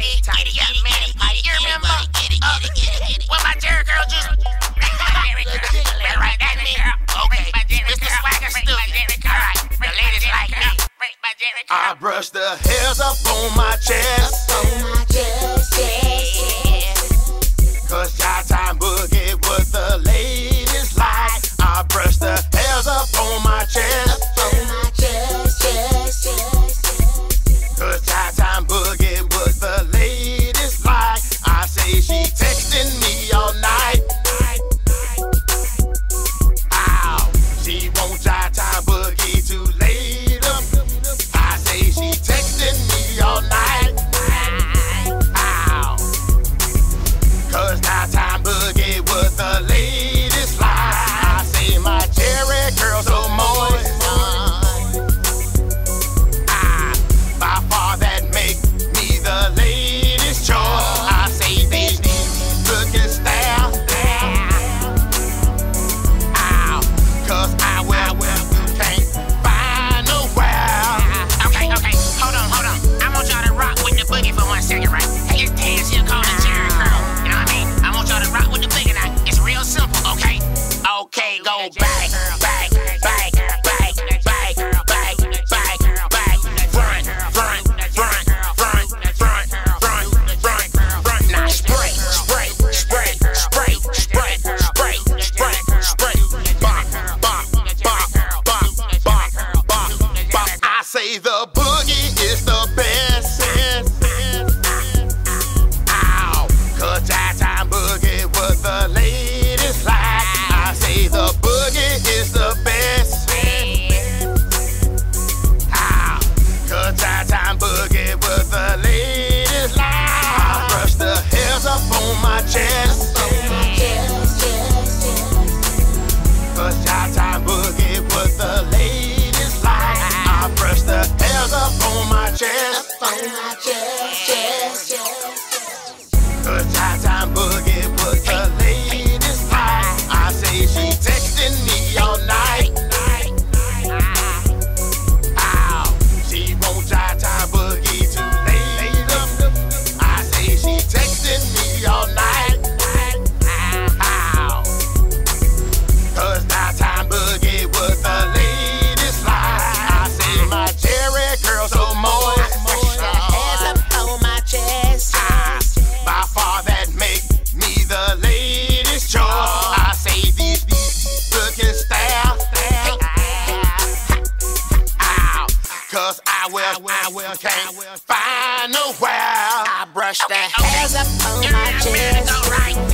Giddy up, man. You remember? When my Jerry girl just... Right, that's me. Okay, Mr. Swagger Stu. Alright, the ladies like me. I brush the hairs up on my chest. Cause Chi-Town Boogie was the ladies like. I brush the hairs up on my chest. Cause Chi-Town Boogie was the ladies like. I say she texting me all night. Ow, she want Chi-Town Boogie too later. I say she texting me all night. Ow, cause Chi-Town Boogie was the ladies like. I say my Jerry girl so moist. By far that make me the ladies' choice. I say these looking style. Ow, cause I will can't find nowhere. Okay, hold on. I want y'all to rock with the boogie for 1 second, right? Hey, it's Taz here calling Jerry girl. You know what I mean? I want y'all to rock with the boogie now. It's real simple, okay? Okay, go back. Now spray. I say the boogie is the best. Ow, cause Chi-Town Boogie was the latest like. I say the boogie is the best. Ow, cause Chi-Town Boogie was the latest like. I brush the hairs up on my chest. Cause Chi-Town Boogie was the latest like. I brush the hairs up on my chest. Cause Chi-Town Boogie was the latest like. I say she texting me all night. Ow, she want Chi-Town Boogie too later. I say she texting me all night. Ow, cause Chi-Town Boogie was the latest like. I say my Jerry girl so moist. By far that make me the latest choice. I say these looking style. Ow, cause I will can't find nowhere. I brush the hairs up on my chest. Right.